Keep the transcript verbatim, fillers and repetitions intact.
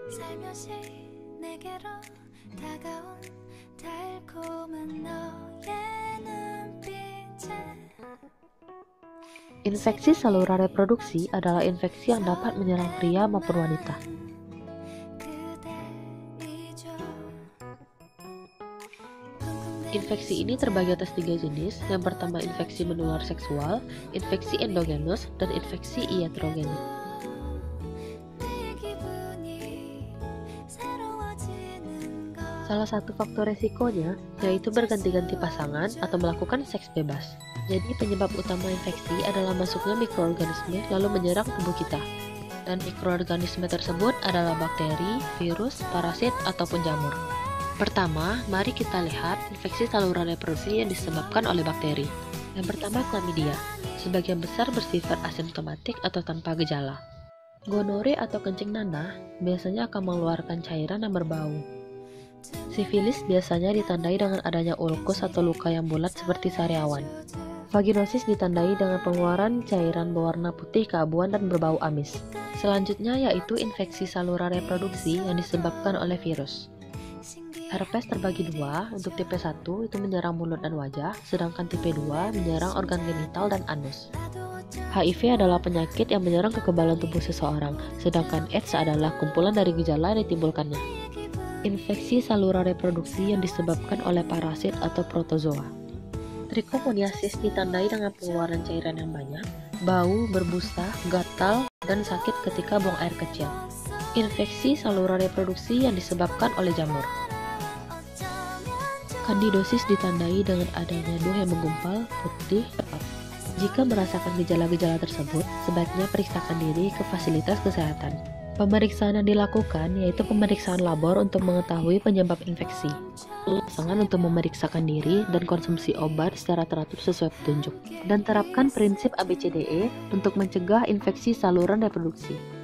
살며시 내게로 다가온 달콤한 너의 눈빛에 Infeksi saluran reproduksi adalah infeksi yang dapat menyerang pria maupun wanita. Infeksi ini terbagi atas tiga jenis. Yang pertama infeksi menular seksual, infeksi endogenus, dan infeksi iatrogenik. Salah satu faktor resikonya yaitu berganti-ganti pasangan atau melakukan seks bebas. Jadi penyebab utama infeksi adalah masuknya mikroorganisme lalu menyerang tubuh kita. Dan mikroorganisme tersebut adalah bakteri, virus, parasit, ataupun jamur. Pertama, mari kita lihat infeksi saluran reproduksi yang disebabkan oleh bakteri. Yang pertama, chlamydia. Sebagian besar bersifat asimptomatik atau tanpa gejala. Gonore atau kencing nanah biasanya akan mengeluarkan cairan yang berbau. Sifilis biasanya ditandai dengan adanya ulkus atau luka yang bulat seperti sariawan. Vaginosis ditandai dengan pengeluaran cairan berwarna putih keabuan dan berbau amis. Selanjutnya yaitu infeksi saluran reproduksi yang disebabkan oleh virus. Herpes terbagi dua, untuk tipe satu itu menyerang mulut dan wajah, sedangkan tipe dua menyerang organ genital dan anus. H I V adalah penyakit yang menyerang kekebalan tubuh seseorang, sedangkan AIDS adalah kumpulan dari gejala yang ditimbulkannya. Infeksi saluran reproduksi yang disebabkan oleh parasit atau protozoa. Trichomoniasis ditandai dengan pengeluaran cairan yang banyak, bau, berbusa, gatal, dan sakit ketika buang air kecil. Infeksi saluran reproduksi yang disebabkan oleh jamur. Kandidosis ditandai dengan adanya buah yang menggumpal, putih, tepat. Jika merasakan gejala-gejala tersebut, sebaiknya periksakan diri ke fasilitas kesehatan. Pemeriksaan yang dilakukan yaitu pemeriksaan labor untuk mengetahui penyebab infeksi. Pasangan untuk memeriksakan diri dan konsumsi obat secara teratur sesuai petunjuk. Dan terapkan prinsip A B C D E untuk mencegah infeksi saluran reproduksi.